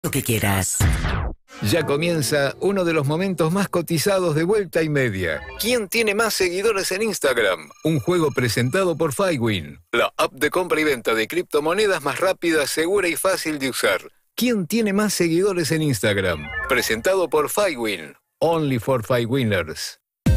Lo que quieras. Ya comienza uno de los momentos más cotizados de Vuelta y Media. ¿Quién tiene más seguidores en Instagram? Un juego presentado por Fywin, la app de compra y venta de criptomonedas más rápida, segura y fácil de usar. ¿Quién tiene más seguidores en Instagram? Presentado por Fywin. Only for Fywinners.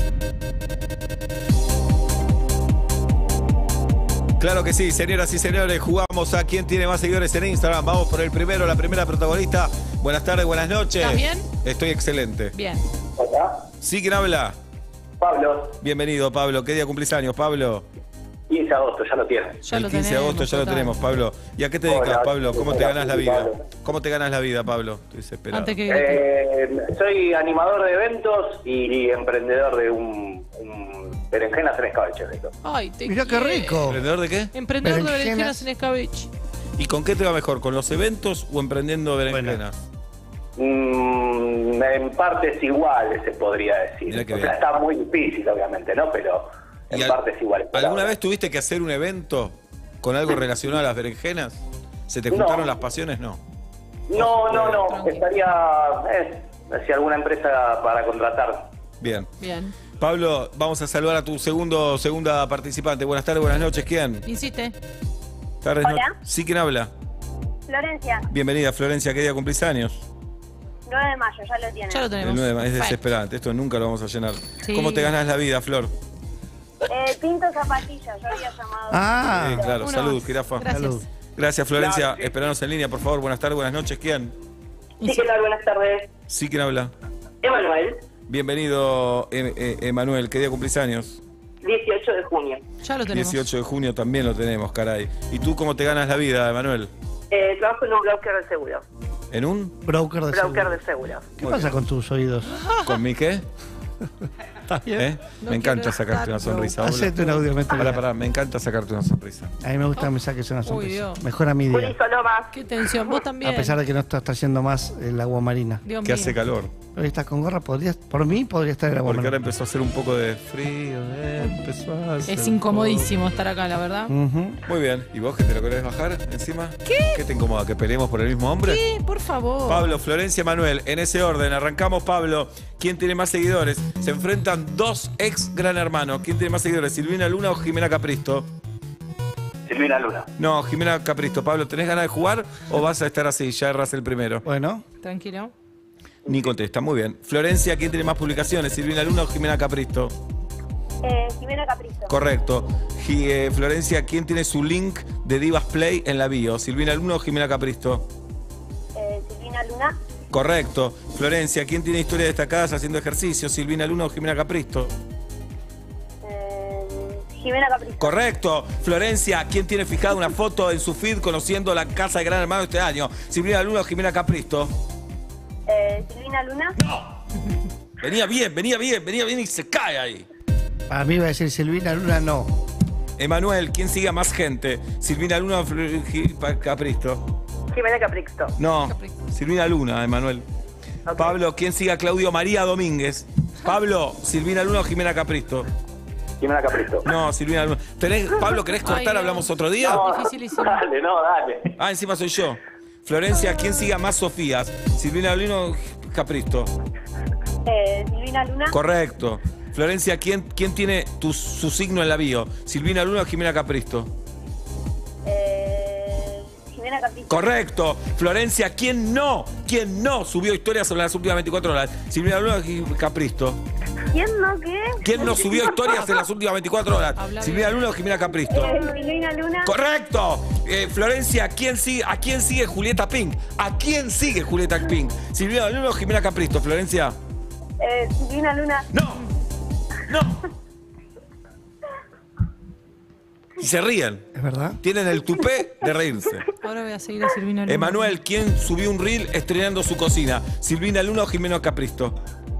Claro que sí, señoras y señores, jugamos a quién tiene más seguidores en Instagram. Vamos por el primero, la primera protagonista. Buenas tardes, buenas noches. ¿Estás bien? Estoy excelente. Bien. ¿Hola? ¿Sí? ¿Quién habla? Pablo, Bienvenido, Pablo. ¿Qué día cumplís años, Pablo? 15 de agosto, ya lo tienes. Ya el lo 15 de agosto ya lo total. tenemos, Pablo. ¿Y a qué te dedicas, Hola, Pablo? ¿Cómo te hola, ganas la vida? Pablo. ¿Cómo te ganas la vida, Pablo? Estoy desesperado. Antes que... Soy animador de eventos y emprendedor de un berenjenas en escabeche. Ay, te Mirá qué quiero. rico. ¿Emprendedor de qué? Emprendedor de Berenjenas. berenjenas en escabeche. ¿Y con qué te va mejor? ¿Con los eventos o emprendiendo berenjenas? En partes iguales, se podría decir. Mirá qué O sea, bien. está muy difícil, obviamente, ¿no? Pero ¿Y en partes iguales. ¿Alguna vez tuviste que hacer un evento con algo relacionado a las berenjenas? ¿Se te juntaron No. las pasiones? No. No. Tranqui. Estaría... si alguna empresa para contratar. Bien. Bien. Pablo, vamos a saludar a tu segunda participante. Buenas tardes, buenas noches. ¿Quién? Insiste. Tardes, Hola. ¿Sí? ¿Quién habla? Florencia, Bienvenida, Florencia. ¿Qué día cumplís años? 9 de mayo, ya lo tienen. Ya lo tenemos. El 9 de mayo. Es Perfecto. desesperante. Esto nunca lo vamos a llenar. Sí. ¿Cómo te ganas la vida, Flor? Pinto zapatillas, yo había llamado. Ah. Sí, claro. Uno Salud, más. jirafa. Gracias. Salud. Gracias, Florencia. Claro, sí. Esperanos en línea, por favor. Buenas tardes, buenas noches. ¿Quién? Sí, ¿qué tal? Buenas tardes. ¿Sí? ¿Quién habla? Emanuel, Bienvenido, Emanuel. ¿Qué día cumplís años? 18 de junio. Ya lo tenemos. 18 de junio también lo tenemos, caray. ¿Y tú cómo te ganas la vida, Emanuel? Trabajo en un broker de seguro. ¿En un? Broker de seguro. de seguro. ¿Qué pasa con tus oídos? ¿Con mi qué? ¿Estás bien? ¿Eh? No Me encanta quiero sacarte una estar sonrisa. Hacete un audio, métele. Pará, me encanta sacarte una sonrisa. A mí me gusta que me saques una sonrisa. Dios. Mejora mi día. Juli Soloma. Qué tensión. Vos también. A pesar de que no estás trayendo más el agua marina. Dios Que mío. hace calor. Hoy estás con gorra, por mí podría estar el agua Porque ahora marina. empezó a hacer un poco de frío. Empezó a hacer Es un incomodísimo estar acá, la verdad. Ujú. poco. Muy bien. ¿Y vos que te lo querés bajar encima? ¿Qué te incomoda? ¿Que peleemos por el mismo hombre? ¿Qué? Por favor. Pablo, Florencia, Manuel, en ese orden, arrancamos, Pablo. ¿Quién tiene más seguidores? Se enfrentan dos ex gran hermanos. ¿Quién tiene más seguidores? ¿Silvina Luna o Jimena Capristo? Silvina Luna. No, Jimena Capristo. Pablo, ¿tenés ganas de jugar o vas a estar así? Ya erras el primero. Bueno, Tranquilo. Ni contesta, muy bien. Florencia, ¿quién tiene más publicaciones? ¿Silvina Luna o Jimena Capristo? Jimena Caprizo. Correcto. Florencia, ¿quién tiene su link de Divas Play en la bio? ¿Silvina Luna o Jimena Capristo? Silvina Luna. Correcto. Florencia, ¿quién tiene historias destacadas haciendo ejercicio? ¿Silvina Luna o Jimena Capristo? Jimena Caprizo. Correcto. Florencia, ¿quién tiene fijada una foto en su feed conociendo la casa de Gran Hermano este año? ¿Silvina Luna o Jimena Capristo? Silvina Luna. Venía bien y se cae ahí. para mí va a decir Silvina Luna, no. Emanuel, ¿quién sigue a más gente? ¿Silvina Luna o Capristo? Jimena Caprizo. No, Capristo. Silvina Luna, Emanuel. Ok. Pablo, ¿quién sigue a Claudio María Domínguez? Pablo, ¿Silvina Luna o Jimena Capristo? Jimena Caprizo. No, Silvina Luna. Pablo, ¿querés cortar? Ay, no. ¿Hablamos otro día? No, Dificilísimo. dale. Ah, encima soy yo. Florencia, ¿quién sigue a más Sofías? ¿Silvina Luna o Capristo? Silvina Luna. Correcto. Florencia, ¿quién tiene su signo en la bio? ¿Silvina Luna o Jimena Capristo? Jimena Caprizo. Correcto. Florencia, ¿quién no subió historias sobre las últimas 24 horas? ¿Silvina Luna o Capristo? ¿Quién no qué? ¿Quién no subió historias en las últimas 24 horas? Habla ¿Silvina bien. Luna o Jimena Capristo? Silvina Luna. Correcto. Florencia, ¿a quién sigue Julieta Pink? ¿A quién sigue Julieta Pink? ¿Silvina Luna o Jimena Capristo, Florencia? Silvina Luna. No. Y se ríen. ¿Es verdad? Tienen el tupé de reírse. Ahora voy a seguir a Silvina Luna. Emanuel, ¿quién subió un reel estrenando su cocina? ¿Silvina Luna o Jimena Capristo?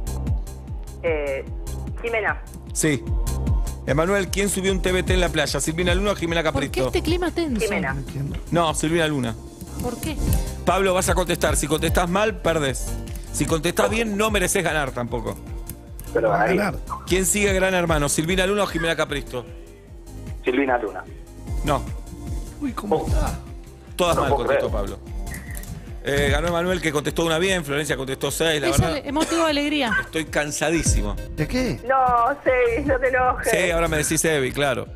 Jimena. Sí. Emanuel, ¿quién subió un TBT en la playa? ¿Silvina Luna o Jimena ¿Por qué Capristo? este clima tenso? Jimena. No entiendo. No, Silvina Luna. ¿Por qué? Pablo, vas a contestar. Si contestás mal, perdés. Si contestás bien, no mereces ganar tampoco. Pero Va a ganaría. ganar. ¿Quién sigue Gran Hermano? ¿Silvina Luna o Jimena Capristo? Silvina Luna. No. Uy, ¿cómo está? Todas No mal puedo contestó creer. Pablo. Ganó Emanuel, que contestó una bien, Florencia contestó 6, la Es verdad. motivo de alegría. Estoy cansadísimo. ¿De qué? No, sí, no te enojes. Sí, ahora me decís Evi, claro.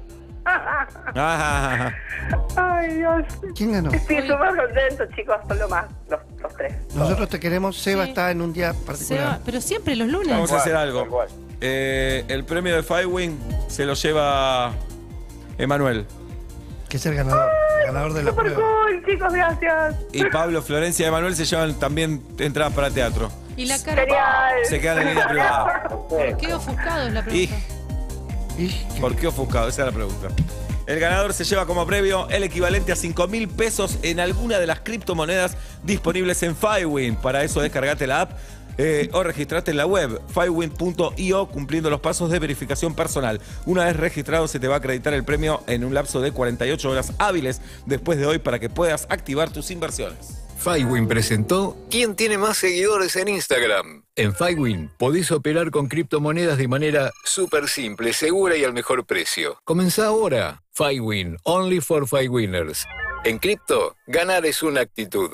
Ay, Dios. ¿Quién ganó? Estoy súper contento, chicos, son lo más, los tres. Nosotros te queremos. Seba Sí. está en un día Se particular. va, pero siempre los lunes. Vamos a hacer Tal algo. cual. El premio de Firewing se lo lleva Emanuel. Que es el ganador. El ganador de la Súper prueba. cool, chicos, gracias. Y Pablo, Florencia y Emanuel se llevan también entradas para teatro. Y la cara. Genial. Se quedan en línea privada. Qué ofuscado es la Y, pregunta. Y- ¿por qué ofuscado? Esa es la pregunta. El ganador se lleva como premio el equivalente a 5.000 pesos en alguna de las criptomonedas disponibles en Firewin. Para eso descargate la app o registrate en la web firewin.io cumpliendo los pasos de verificación personal. Una vez registrado se te va a acreditar el premio en un lapso de 48 horas hábiles después de hoy para que puedas activar tus inversiones. Firewin presentó ¿Quién tiene más seguidores en Instagram? En Firewin podés operar con criptomonedas de manera súper simple, segura y al mejor precio. Comenzá ahora. Firewin, only for Firewinners. En cripto, ganar es una actitud.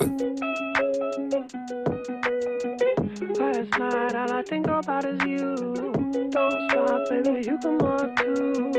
Last night all I think about is you. Don't stop, baby, you come on too.